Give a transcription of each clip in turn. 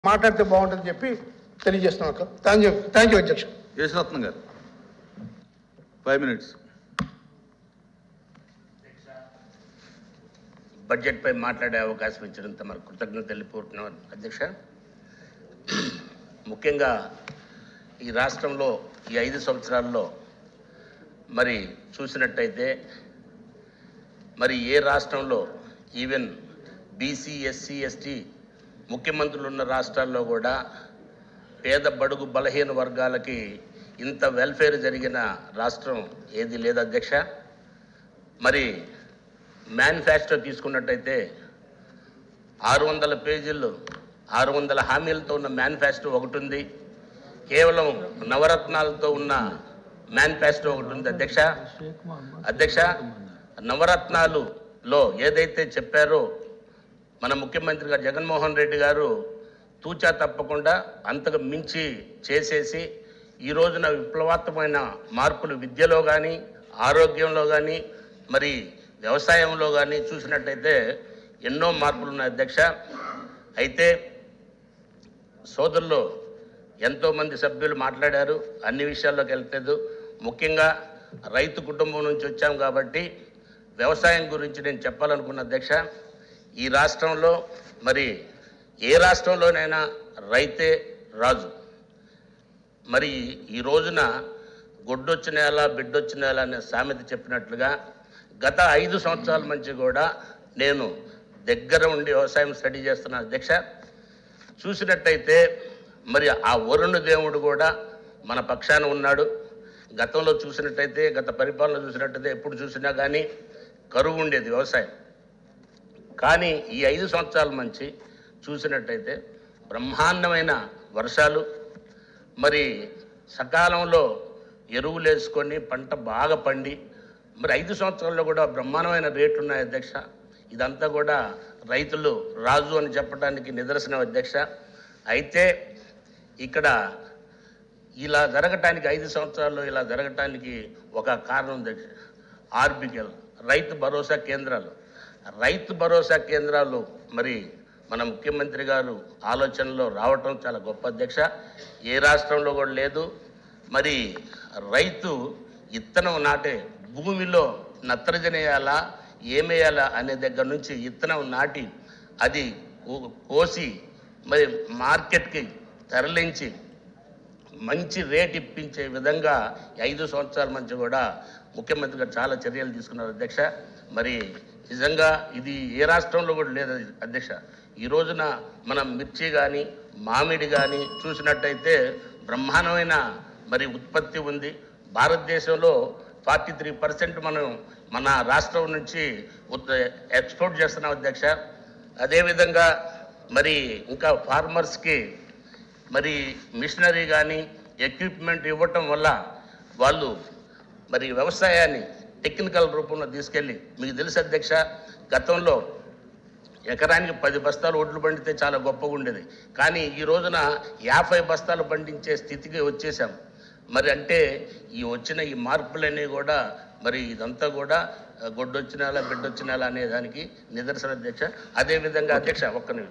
మాట్లాడితే బాగుంటుందని చెప్పి తెలియజేస్తున్నాను. థ్యాంక్ యూ అధ్యక్ష. యేసరత్నం గారు 5 minutes. బడ్జెట్ పై మాట్లాడే అవకాశం ఇచ్చినంత మరి కృతజ్ఞత తెలియపోతున్నాను అధ్యక్ష. ముఖ్యంగా ఈ రాష్ట్రంలో ఈ 5 సంవత్సరాల్లో మరి చూసినట్టయితే మరి ఏ రాష్ట్రంలో ఈవెన్ బీసీ ఎస్సీ ఎస్టీ ముఖ్యమంత్రులు ఉన్న రాష్ట్రాల్లో కూడా పేద బడుగు బలహీన వర్గాలకి ఇంత వెల్ఫేర్ జరిగిన రాష్ట్రం ఏది లేదు అధ్యక్ష. మరి మేనిఫెస్టో తీసుకున్నట్టయితే 600 పేజీలు 600 హామీలతో ఉన్న మేనిఫెస్టో ఒకటి ఉంది. కేవలం నవరత్నాలతో ఉన్న మేనిఫెస్టో ఒకటి ఉంది అధ్యక్ష. నవరత్నాలులో ఏదైతే చెప్పారో మన ముఖ్యమంత్రి గారు జగన్మోహన్ రెడ్డి గారు తూచా తప్పకుండా అంతకు మించి చేసేసి ఈ రోజున విప్లవాత్మకమైన మార్పులు విద్యలో కానీ ఆరోగ్యంలో కానీ మరి వ్యవసాయంలో కానీ చూసినట్టయితే ఎన్నో మార్పులు ఉన్నాయి అధ్యక్ష. అయితే సోదరులు ఎంతోమంది సభ్యులు మాట్లాడారు, అన్ని విషయాల్లోకి వెళ్తలేదు. ముఖ్యంగా రైతు కుటుంబం నుంచి వచ్చాం కాబట్టి వ్యవసాయం గురించి నేను చెప్పాలనుకున్న అధ్యక్ష. ఈ రాష్ట్రంలో మరి ఏ రాష్ట్రంలోనైనా రైతే రాజు. మరి ఈ రోజున గొడ్డొచ్చిన నేల బిడ్డొచ్చిన నేల అనే సామెత చెప్పినట్లుగా గత 5 సంవత్సరాల నుంచి కూడా నేను దగ్గర ఉండి వ్యవసాయం స్టడీ చేస్తున్నాను అధ్యక్ష. చూసినట్టయితే మరి ఆ వరుణ దేవుడు కూడా మన పక్షాన ఉన్నాడు. గతంలో చూసినట్టయితే గత పరిపాలన చూసినట్టయితే ఎప్పుడు చూసినా కానీ కరువు ఉండేది వ్యవసాయం. కానీ ఈ 5 సంవత్సరాల నుంచి చూసినట్టయితే బ్రహ్మాండమైన వర్షాలు, మరి సకాలంలో ఎరువులు వేసుకొని పంట బాగా పండి మరి 5 సంవత్సరాల్లో కూడా బ్రహ్మాండమైన రేట్లు ఉన్నాయి అధ్యక్ష. ఇదంతా కూడా రైతులు రాజు అని చెప్పడానికి నిదర్శనం అధ్యక్ష. అయితే ఇక్కడ ఇలా జరగటానికి 5 సంవత్సరాల్లో ఇలా జరగటానికి ఒక కారణం అధ్యక్ష. ఆర్బికెల్ రైతు భరోసా కేంద్రాలు. రైతు భరోసా కేంద్రాలు మరి మన ముఖ్యమంత్రి గారు ఆలోచనలో రావటం చాలా గొప్ప అధ్యక్ష. ఏ రాష్ట్రంలో కూడా లేదు. మరి రైతు ఇత్తనం నాటే భూమిలో నత్రజని వేయాలా ఏమేయాలా అనే దగ్గర నుంచి ఇత్తనం నాటి అది కోసి మరి మార్కెట్కి తరలించి మంచి రేట్ ఇప్పించే విధంగా 5 సంవత్సరాల నుంచి కూడా ముఖ్యమంత్రి గారు చాలా చర్యలు తీసుకున్నారు అధ్యక్ష. మరి నిజంగా ఇది ఏ రాష్ట్రంలో కూడా లేదు అధ్యక్ష. ఈ రోజున మనం మిర్చి కానీ మామిడి కానీ చూసినట్టయితే బ్రహ్మాండమైన మరి ఉత్పత్తి ఉంది. భారతదేశంలో 43% మనం మన రాష్ట్రం నుంచి ఎక్స్పోర్ట్ చేస్తున్నాం అధ్యక్ష. అదేవిధంగా మరి ఇంకా ఫార్మర్స్కి మరి మిషనరీ కానీ ఎక్విప్మెంట్ ఇవ్వటం వల్ల వాళ్ళు మరి వ్యవసాయాన్ని టెక్నికల్ రూపంలో తీసుకెళ్ళి మీకు తెలుసు అధ్యక్ష, గతంలో ఎకరానికి 10 బస్తాలు ఒడ్లు పండితే చాలా గొప్పగా ఉండేది. కానీ ఈ రోజున 50 బస్తాలు పండించే స్థితికి వచ్చేసాం. మరి అంటే ఈ వచ్చిన ఈ మార్పులన్నీ కూడా మరి ఇదంతా కూడా గొడ్డొచ్చినాలా బిడ్డొచ్చినాలా అనే దానికి నిదర్శన అధ్యక్ష. అదేవిధంగా అధ్యక్ష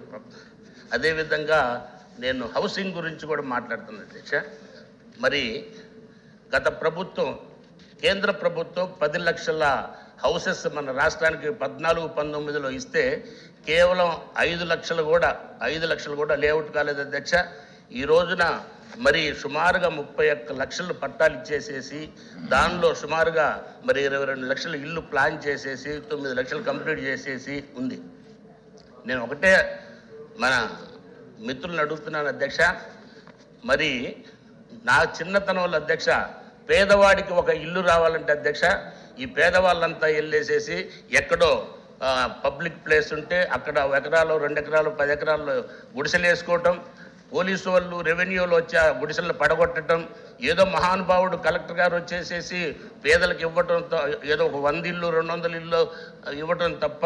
అదేవిధంగా నేను హౌసింగ్ గురించి కూడా మాట్లాడుతున్నాను అధ్యక్ష. మరి గత ప్రభుత్వం కేంద్ర ప్రభుత్వం 10 లక్షల హౌసెస్ మన రాష్ట్రానికి 14-19లో ఇస్తే కేవలం 5 లక్షలు కూడా లేఅవుట్ కాలేదు అధ్యక్ష. ఈ రోజున మరి సుమారుగా 31 లక్షలు పట్టాలు ఇచ్చేసేసి దానిలో సుమారుగా మరి 22 లక్షల ఇల్లు ప్లాన్ చేసేసి 9 లక్షలు కంప్లీట్ చేసేసి ఉంది. నేను ఒకటే మన మిత్రులను అడుగుతున్నాను అధ్యక్ష. మరి నా చిన్నతనంలో అధ్యక్ష పేదవాడికి ఒక ఇల్లు రావాలంటే అధ్యక్ష ఈ పేదవాళ్ళంతా వెళ్ళేసేసి ఎక్కడో పబ్లిక్ ప్లేస్ ఉంటే అక్కడ 1 ఎకరాలు 2 ఎకరాలు 10 ఎకరాల్లో గుడిసెలు వేసుకోవటం, పోలీసు వాళ్ళు రెవెన్యూలు వచ్చి ఆ గుడిసెలను పడగొట్టడం, ఏదో మహానుభావుడు కలెక్టర్ గారు వచ్చేసేసి పేదలకు ఇవ్వటంతో ఏదో ఒక 100 ఇల్లు 200 ఇల్లు ఇవ్వటం తప్ప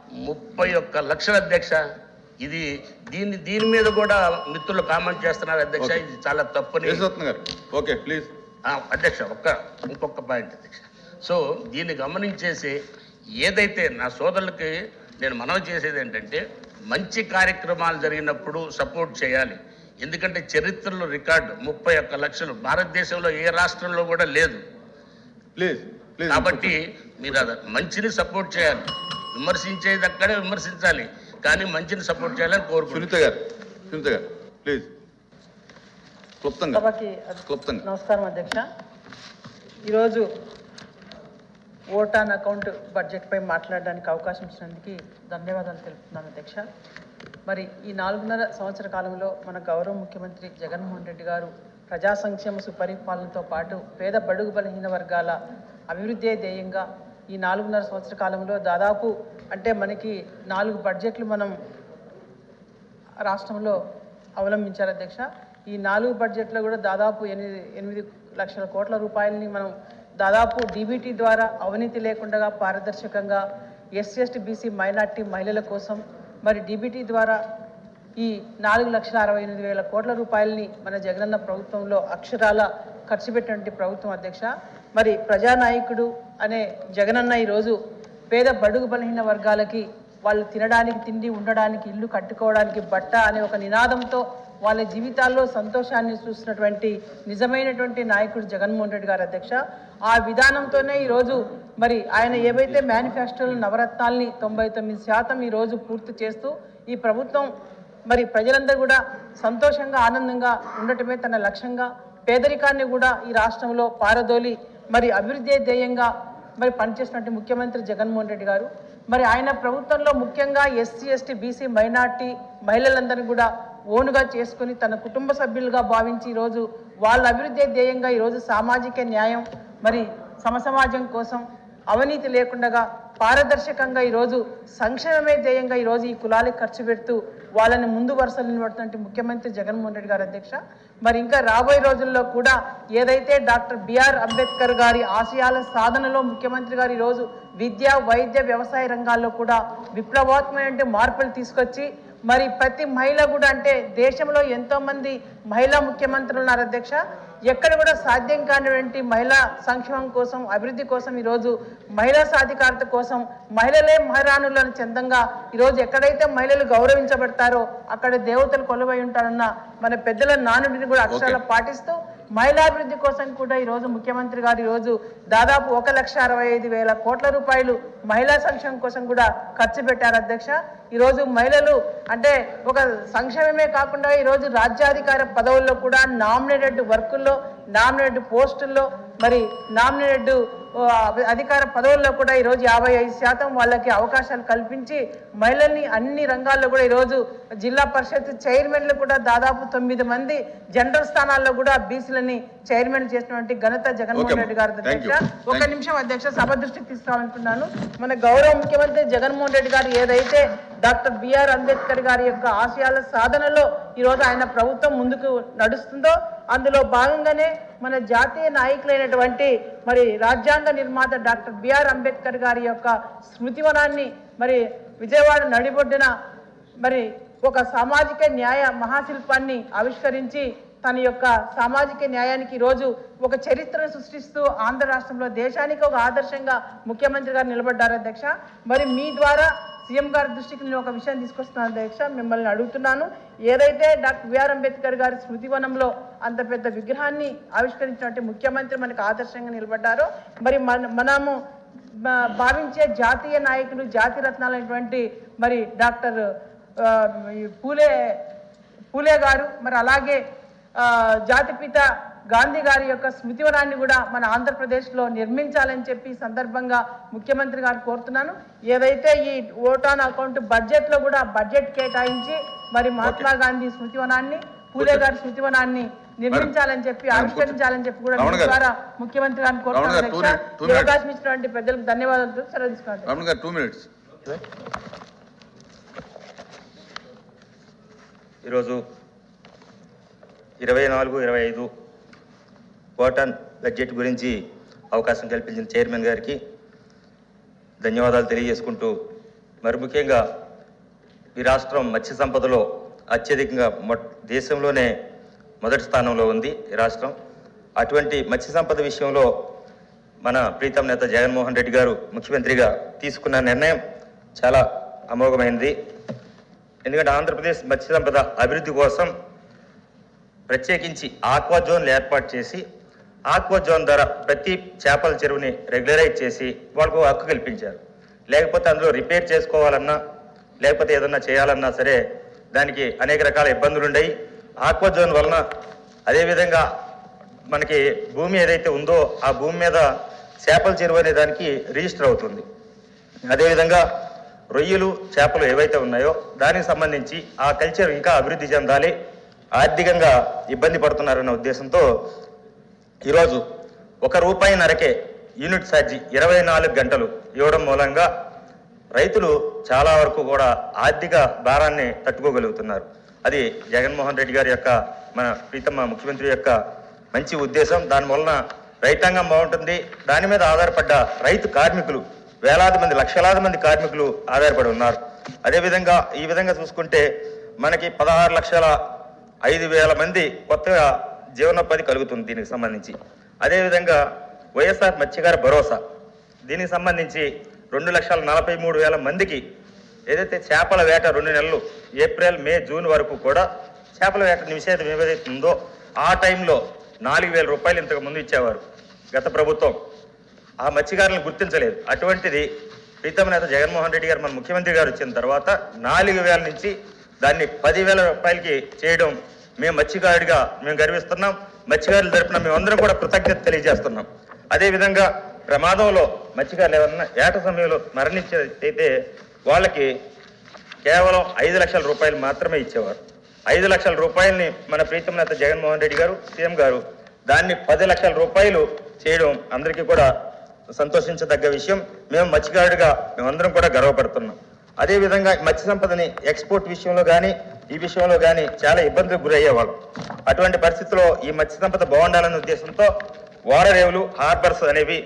31 లక్షల అధ్యక్ష. ఇది దీని మీద కూడా మిత్రులు కామెంట్ చేస్తున్నారు అధ్యక్ష. ఇది చాలా తప్పని ఓకే ప్లీజ్ అధ్యక్ష. ఇంకొక పాయింట్ అధ్యక్ష. సో దీన్ని గమనించేసి ఏదైతే నా సోదరులకి నేను మనవి చేసేది ఏంటంటే మంచి కార్యక్రమాలు జరిగినప్పుడు సపోర్ట్ చేయాలి. ఎందుకంటే చరిత్రలో రికార్డు 31 లక్షలు భారతదేశంలో ఏ రాష్ట్రంలో కూడా లేదు. Please please. కాబట్టి మీరు మంచిని సపోర్ట్ చేయాలి. విమర్శించేది అక్కడే విమర్శించాలి, కానీ మంచిని సపోర్ట్ చేయాలని కోరుకుంటున్నాను. సునీత గారు ప్లీజ్. క్లుప్తంగా. నమస్కారం అధ్యక్ష. ఈరోజు ఓట్ ఆన్ అకౌంట్ బడ్జెట్పై మాట్లాడడానికి అవకాశం ఇచ్చినందుకు ధన్యవాదాలు తెలుపుతున్నాను అధ్యక్ష. మరి ఈ 4.5 సంవత్సర కాలంలో మన గౌరవ ముఖ్యమంత్రి జగన్మోహన్ రెడ్డి గారు ప్రజా సంక్షేమ సుపరిపాలనతో పాటు పేద బడుగు బలహీన వర్గాల అభివృద్ధి ధ్యేయంగా ఈ 4.5 సంవత్సర కాలంలో దాదాపు అంటే మనకి 4 బడ్జెట్లు మనం రాష్ట్రంలో అవలంబించారు అధ్యక్ష. ఈ 4 బడ్జెట్లో కూడా దాదాపు 8 లక్షల కోట్ల రూపాయలని మనం దాదాపు డీబీటీ ద్వారా అవినీతి లేకుండా పారదర్శకంగా ఎస్సీ ఎస్టీ బీసీ మైనార్టీ మహిళల కోసం మరి డీబీటీ ద్వారా ఈ 4,68,000 కోట్ల రూపాయలని మన జగనన్న ప్రభుత్వంలో అక్షరాల ఖర్చు పెట్టినటువంటి ప్రభుత్వం అధ్యక్ష. మరి ప్రజానాయకుడు అనే జగనన్న ఈరోజు పేద బడుగు బలహీన వర్గాలకి వాళ్ళు తినడానికి తిండి, ఉండడానికి ఇల్లు, కట్టుకోవడానికి బట్ట అనే ఒక నినాదంతో వాళ్ళ జీవితాల్లో సంతోషాన్ని చూస్తున్నటువంటి నిజమైనటువంటి నాయకుడు జగన్మోహన్ రెడ్డి గారు అధ్యక్ష. ఆ విధానంతోనే ఈరోజు మరి ఆయన ఏవైతే మేనిఫెస్టోలు నవరత్నాల్ని 99% ఈరోజు పూర్తి చేస్తూ ఈ ప్రభుత్వం మరి ప్రజలందరూ కూడా సంతోషంగా ఆనందంగా ఉండటమే తన లక్ష్యంగా పేదరికాన్ని కూడా ఈ రాష్ట్రంలో పారదోలి మరి అభివృద్ధి ధ్యేయంగా మరి పనిచేస్తున్నటువంటి ముఖ్యమంత్రి జగన్మోహన్ రెడ్డి గారు మరి ఆయన ప్రభుత్వంలో ముఖ్యంగా ఎస్సీ ఎస్టీ బీసీ మైనార్టీ మహిళలందరినీ కూడా ఓనుగా చేసుకుని తన కుటుంబ సభ్యులుగా భావించి ఈరోజు వాళ్ళ అభివృద్ధి ధ్యేయంగా ఈరోజు సామాజిక న్యాయం మరి సమసమాజం కోసం అవినీతి లేకుండా పారదర్శకంగా ఈరోజు సంక్షేమమే ధ్యేయంగా ఈరోజు ఈ కులాలకు ఖర్చు పెడుతూ వాళ్ళని ముందు వరుసలు నిలబడుతున్నటువంటి ముఖ్యమంత్రి జగన్మోహన్ రెడ్డి గారు అధ్యక్ష. మరి ఇంకా రాబోయే రోజుల్లో కూడా ఏదైతే డాక్టర్ బిఆర్ అంబేద్కర్ గారి ఆశయాల సాధనలో ముఖ్యమంత్రి గారు ఈరోజు విద్య, వైద్య, వ్యవసాయ రంగాల్లో కూడా విప్లవాత్మకమైన మార్పులు తీసుకొచ్చి మరి ప్రతి మహిళ కూడా అంటే దేశంలో ఎంతోమంది మహిళా ముఖ్యమంత్రులు ఉన్నారు అధ్యక్ష. ఎక్కడ కూడా సాధ్యం కానిటువంటి మహిళా సంక్షేమం కోసం, అభివృద్ధి కోసం ఈరోజు మహిళా సాధికారత కోసం మహిళలే మహారాణులను చందంగా ఈరోజు ఎక్కడైతే మహిళలు గౌరవించబడతారో అక్కడ దేవతలు కొలువై ఉంటారన్న మన పెద్దల నానుడిని కూడా అక్షరాలు పాటిస్తూ మహిళాభివృద్ధి కోసం కూడా ఈరోజు ముఖ్యమంత్రి గారు ఈరోజు దాదాపు 1,65,000 కోట్ల రూపాయలు మహిళా సంక్షేమం కోసం కూడా ఖర్చు పెట్టారు అధ్యక్ష. ఈరోజు మహిళలు అంటే ఒక సంక్షేమమే కాకుండా ఈరోజు రాజ్యాధికార పదవుల్లో కూడా నామినేటెడ్ వర్కుల్లో, నామినేటెడ్ పోస్టుల్లో మరి నామినేటెడ్ అధికార పదవుల్లో కూడా ఈరోజు 55% వాళ్ళకి అవకాశాలు కల్పించి మహిళల్ని అన్ని రంగాల్లో కూడా ఈరోజు జిల్లా పరిషత్ చైర్మన్లు కూడా దాదాపు 9 మంది జనరల్ స్థానాల్లో కూడా బీసీలని చైర్మన్ చేసినటువంటి ఘనత జగన్మోహన్ రెడ్డి గారి అధ్యక్ష. ఒక నిమిషం అధ్యక్ష, సభ దృష్టికి తీసుకురావాలనుకున్నాను. మన గౌరవ ముఖ్యమంత్రి జగన్మోహన్ రెడ్డి గారు ఏదైతే డాక్టర్ బిఆర్ అంబేద్కర్ గారి యొక్క ఆశయాల సాధనలో ఈరోజు ఆయన ప్రభుత్వం ముందుకు నడుస్తుందో అందులో భాగంగానే మన జాతీయ నాయకులైనటువంటి మరి రాజ్యాంగ నిర్మాత డాక్టర్ బిఆర్ అంబేద్కర్ గారి యొక్క స్మృతివనాన్ని మరి విజయవాడ నడిబొడ్డున మరి ఒక సామాజిక న్యాయ మహాశిల్పాన్ని ఆవిష్కరించి తన యొక్క సామాజిక న్యాయానికి ఈరోజు ఒక చరిత్రను సృష్టిస్తూ ఆంధ్ర రాష్ట్రంలో దేశానికి ఒక ఆదర్శంగా ముఖ్యమంత్రి గారు నిలబడ్డారు అధ్యక్ష. మరి మీ ద్వారా సీఎం గారి దృష్టికి నేను ఒక విషయం తీసుకొస్తున్నాను అధ్యక్ష, మిమ్మల్ని అడుగుతున్నాను. ఏదైతే డాక్టర్ బిఆర్ అంబేద్కర్ గారి స్మృతివనంలో అంత పెద్ద విగ్రహాన్ని ఆవిష్కరించినట్టు ముఖ్యమంత్రి మనకు ఆదర్శంగా నిలబడ్డారో మరి మనము భావించే జాతీయ నాయకులు, జాతి రత్నాలైనటువంటి మరి డాక్టర్ పూలే గారు మరి అలాగే జాతిపిత గాంధీ గారి యొక్క స్మృతివనాన్ని కూడా మన ఆంధ్రప్రదేశ్లో నిర్మించాలని చెప్పి సందర్భంగా ముఖ్యమంత్రి గారు కోరుతున్నాను. ఏదైతే ఈ ఓట్ ఆన్ అకౌంట్ బడ్జెట్లో కూడా బడ్జెట్ కేటాయించి మరి మహాత్మా గాంధీ స్మృతివనాన్ని, పూలే గారి స్మృతివనాన్ని నిర్మించాలని చెప్పి ఆవిష్కరించాలని చెప్పి కూడా ద్వారా ముఖ్యమంత్రి గారిని కోరుతున్నాను. అవకాశం ఇచ్చినటువంటి పెద్దలకు ధన్యవాదాలు. సెలవు తీసుకుంటాను. ఈరోజు 24-25 ఓట్ ఆన్ బడ్జెట్ గురించి అవకాశం కల్పించిన చైర్మన్ గారికి ధన్యవాదాలు తెలియజేసుకుంటూ, మరి ముఖ్యంగా ఈ రాష్ట్రం మత్స్య సంపదలో అత్యధికంగా దేశంలోనే మొదటి స్థానంలో ఉంది ఈ రాష్ట్రం. అటువంటి మత్స్య సంపద విషయంలో మన ప్రీతం నేత జగన్మోహన్ రెడ్డి గారు ముఖ్యమంత్రిగా తీసుకున్న నిర్ణయం చాలా అమోఘమైనది. ఎందుకంటే ఆంధ్రప్రదేశ్ మత్స్య సంపద అభివృద్ధి కోసం ప్రత్యేకించి ఆక్వా జోన్లు ఏర్పాటు చేసి ఆక్వా జోన్ ద్వారా ప్రతి చేపల చెరువుని రెగ్యులరైజ్ చేసి వాళ్ళకు హక్కు కల్పించారు. లేకపోతే అందులో రిపేర్ చేసుకోవాలన్నా లేకపోతే ఏదన్నా చేయాలన్నా సరే దానికి అనేక రకాల ఇబ్బందులు ఉన్నాయి. ఆక్వా జోన్ వలన అదేవిధంగా మనకి భూమి ఏదైతే ఉందో ఆ భూమి మీద చేపల చెరువు అనే దానికి రిజిస్టర్ అవుతుంది. అదేవిధంగా రొయ్యలు చేపలు ఏవైతే ఉన్నాయో దానికి సంబంధించి ఆ కల్చర్ ఇంకా అభివృద్ధి చెందాలి, ఆర్థికంగా ఇబ్బంది పడుతున్నారనే ఉద్దేశంతో ఈరోజు ₹1.5 యూనిట్ ఛార్జీ 24 గంటలు ఇవ్వడం మూలంగా రైతులు చాలా వరకు కూడా ఆర్థిక భారాన్ని తట్టుకోగలుగుతున్నారు. అది జగన్మోహన్ రెడ్డి గారి యొక్క మన ప్రీతమ ముఖ్యమంత్రి యొక్క మంచి ఉద్దేశం. దానివలన రైతాంగం బాగుంటుంది. దాని మీద ఆధారపడ్డ రైతు కార్మికులు వేలాది మంది లక్షలాది మంది కార్మికులు ఆధారపడి ఉన్నారు. అదేవిధంగా ఈ విధంగా చూసుకుంటే మనకి 16,05,000 మంది కొత్తగా జీవనోపాధి కలుగుతుంది దీనికి సంబంధించి. అదేవిధంగా వైఎస్ఆర్ మత్స్యకార భరోసా దీనికి సంబంధించి 2,43,000 మందికి ఏదైతే చేపల వేట 2 నెలలు ఏప్రిల్ మే జూన్ వరకు కూడా చేపల వేట నిషేధం ఏదైతే ఉందో ఆ టైంలో ₹4,000 ఇంతకు ముందు ఇచ్చేవారు గత ప్రభుత్వం. ఆ మత్స్యకారులను గుర్తించలేదు. అటువంటిది ప్రీతమ నేత జగన్మోహన్ రెడ్డి గారు మన ముఖ్యమంత్రి గారు వచ్చిన తర్వాత 4,000 నుంచి దాన్ని ₹10,000 చేయడం మేము మత్స్యకారుడిగా మేము గర్విస్తున్నాం. మత్స్యకారుల తరపున మేమందరం కూడా కృతజ్ఞత తెలియజేస్తున్నాం. అదేవిధంగా ప్రమాదంలో మత్స్యకారులు ఎవరన్నా ఏట సమయంలో మరణించేదైతే వాళ్ళకి కేవలం ₹5 లక్షల మాత్రమే ఇచ్చేవారు. ₹5 లక్షల మన ప్రీతమ నేత జగన్మోహన్ రెడ్డి గారు సీఎం గారు దాన్ని ₹10 లక్షల చేయడం అందరికీ కూడా సంతోషించదగ్గ విషయం. మేము మత్స్యకారుడిగా మేమందరం కూడా గర్వపడుతున్నాం. అదేవిధంగా మత్స్య సంపదని ఎక్స్పోర్ట్ విషయంలో కానీ ఈ విషయంలో కానీ చాలా ఇబ్బందులకు గురయ్యేవాళ్ళు. అటువంటి పరిస్థితుల్లో ఈ మత్స్య సంపద బాగుండాలనే ఉద్దేశంతో ఓడరేవులు హార్బర్స్ అనేవి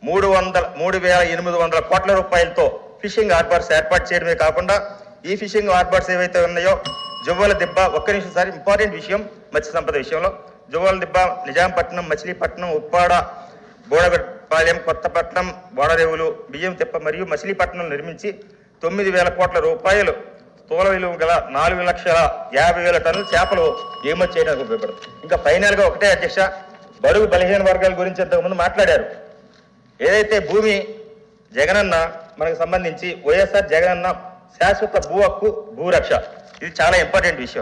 ₹3,800 కోట్లతో ఫిషింగ్ హార్బర్స్ ఏర్పాటు చేయడమే కాకుండా ఈ ఫిషింగ్ హార్బర్స్ ఏవైతే ఉన్నాయో జువ్వల దిబ్బ ఒక్క నిమిషం సార్ ఇంపార్టెంట్ విషయం మత్స్య సంపద విషయంలో జువ్వల దిబ్బ, నిజాంపట్నం, మచిలీపట్నం, ఉప్పాడ, బోడగపాలెం, కొత్తపట్నం, ఓడరేవులు, బియ్యం తిప్ప మరియు మచిలీపట్నం నిర్మించి ₹9,000 కోట్ల స్థూల విలువ గల 4,50,000 టన్నుల చేపలు ఎగుమతి చేయడానికి ఉపయోగపడుతుంది. ఇంకా ఫైనల్గా ఒకటే అధ్యక్ష, బడుగు బలహీన వర్గాల గురించి ఇంతకుముందు మాట్లాడారు. ఏదైతే భూమి జగనన్న మనకు సంబంధించి వైఎస్ఆర్ జగనన్న శాశ్వత భూ హక్కు భూరక్ష ఇది చాలా ఇంపార్టెంట్ విషయం.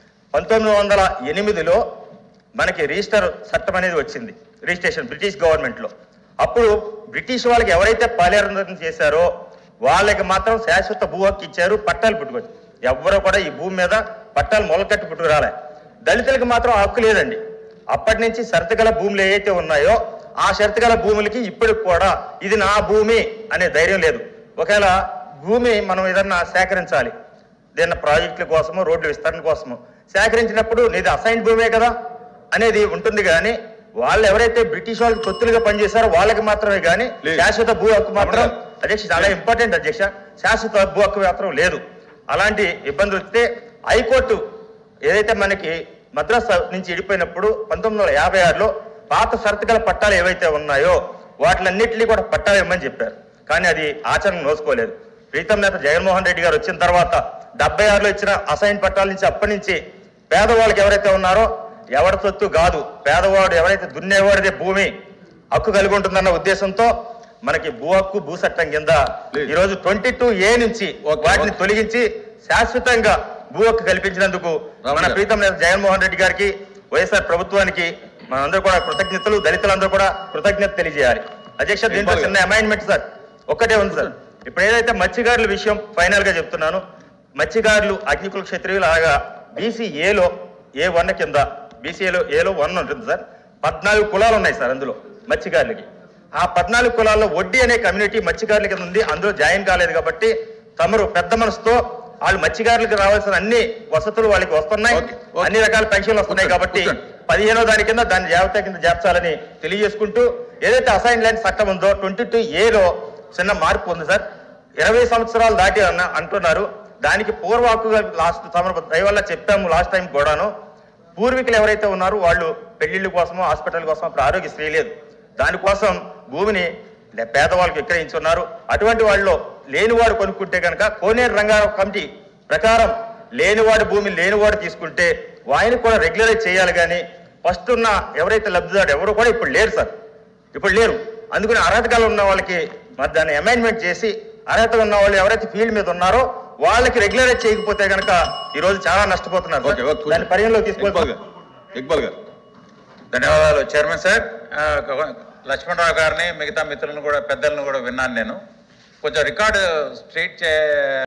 1908లో మనకి రిజిస్టర్ చట్టం అనేది వచ్చింది, రిజిస్ట్రేషన్ బ్రిటిష్ గవర్నమెంట్లో. అప్పుడు బ్రిటిష్ వాళ్ళకి ఎవరైతే పాలేరుందనం చేశారో వాళ్ళకి మాత్రం శాశ్వత భూ హక్కు ఇచ్చారు, పట్టాలు పుట్టుకొచ్చి. ఎవ్వరూ కూడా ఈ భూమి మీద పట్టాలు మొలకట్టి పుట్టుకురాలే. దళితులకు మాత్రం హక్కు లేదండి. అప్పటి నుంచి షరతుగల భూములు ఏవైతే ఉన్నాయో ఆ షరతుగల భూములకి ఇప్పటికి కూడా ఇది నా భూమి అనే ధైర్యం లేదు. ఒకవేళ భూమి మనం ఏదన్నా సేకరించాలి, ఏదైనా ప్రాజెక్టుల కోసము రోడ్ల విస్తరణ కోసము సేకరించినప్పుడు నీది అసైన్ భూమే కదా అనేది ఉంటుంది. కానీ వాళ్ళు ఎవరైతే బ్రిటిష్ వాళ్ళకి తొత్తులుగా పనిచేశారో వాళ్ళకి మాత్రమే కానీ శాశ్వత భూ హక్కు మాత్రం అధ్యక్ష చాలా ఇంపార్టెంట్ అధ్యక్ష, శాశ్వత భూ హక్కు మాత్రం లేదు. అలాంటి ఇబ్బందులు వస్తే హైకోర్టు ఏదైతే మనకి మద్రాస్ నుంచి విడిపోయినప్పుడు 1956లో పాత షరతుగల పట్టాలు ఏవైతే ఉన్నాయో వాటిలన్నింటినీ కూడా పట్టాలు ఇవ్వమని చెప్పారు. కానీ అది ఆచరణ నోసుకోలేదు. ప్రీతం నేత జగన్మోహన్ రెడ్డి గారు వచ్చిన తర్వాత 76లో ఇచ్చిన అసైన్ పట్టాల నుంచి అప్పటి నుంచి పేదవాళ్ళకి ఎవరైతే ఉన్నారో ఎవరి సొత్తు కాదు, పేదవాడు ఎవరైతే దున్నేవాడిదే భూమి హక్కు కలిగి ఉంటుందన్న ఉద్దేశంతో మనకి భూ హక్కు భూ చట్టం కింద ఈరోజు 22A నుంచి వాటిని తొలగించి శాశ్వతంగా భూ హక్కు కల్పించినందుకు మన ప్రీతం నేత జగన్మోహన్ రెడ్డి గారికి వైఎస్ఆర్ ప్రభుత్వానికి మనందరూ కూడా కృతజ్ఞతలు, దళితులందరూ కూడా కృతజ్ఞత తెలియజేయాలి. అధ్యక్ష దీంట్లో చిన్న అమైన్మెంట్ సార్ ఒక్కటే ఉంది సార్. ఇప్పుడు ఏదైతే మత్స్యకారుల విషయం ఫైనల్ గా చెప్తున్నాను, మత్స్యకారులు అగ్నికుల క్షత్రియులు అలాగా BCAలో A1 కింద BCAలో 1 ఉంటుంది సార్. 14 కులాలు ఉన్నాయి సార్ అందులో మత్స్యకారులకి. ఆ 14 కులాల్లో వడ్డీ అనే కమ్యూనిటీ మత్స్యకారుల కింద ఉంది. అందులో జాయిన్ కాలేదు కాబట్టి తమరు పెద్ద మనసుతో వాళ్ళు మత్స్యకారులకు రావాల్సిన అన్ని వసతులు వాళ్ళకి వస్తున్నాయి, అన్ని రకాల పెన్షన్లు వస్తున్నాయి కాబట్టి 15వ దాని కింద దాన్ని జాబితా కింద చేర్చాలని తెలియజేసుకుంటూ ఏదైతే అసైన్ ల్యాండ్ చట్టం ఉందో 22Aలో చిన్న మార్పు ఉంది సార్. 20 సంవత్సరాలు దాటి అంటున్నారు. దానికి పూర్వ హక్కుగా లాస్ట్ దయవల్ల చెప్పాము లాస్ట్ టైం కూడాను. పూర్వీకులు ఎవరైతే ఉన్నారో వాళ్ళు పెళ్లిళ్ళ కోసమో హాస్పిటల్ కోసం అప్పుడు ఆరోగ్యశ్రీ లేదు, దానికోసం భూమిని పేదవాళ్ళకి విక్రయించున్నారు. అటువంటి వాళ్ళు లేనివాడు కొనుక్కుంటే కనుక కోనేరు రంగారావు కమిటీ ప్రకారం లేనివాడి భూమి లేనివాడు తీసుకుంటే వాయిని కూడా రెగ్యులరైజ్ చేయాలి. కానీ ఫస్ట్ ఉన్న ఎవరైతే లబ్ధిదారు ఎవరు కూడా ఇప్పుడు లేరు సార్, ఇప్పుడు లేరు. అందుకని అర్హతగా ఉన్న వాళ్ళకి మరి దాన్ని అమెండ్మెంట్ చేసి అర్హత ఉన్న వాళ్ళు ఎవరైతే ఫీల్డ్ మీద ఉన్నారో వాళ్ళకి రెగ్యులరైజ్ చేయకపోతే కనుక ఈ రోజు చాలా నష్టపోతున్నారు. దాన్ని పరిగణలోకి తీసుకోవాలి. ఇక్బాల్ గారు. ధన్యవాదాలు చైర్మన్ సార్. లక్ష్మణరావు గారిని మిగతా మిత్రులను కూడా పెద్దలను కూడా విన్నాను. నేను కొంచెం రికార్డు స్ట్రైట్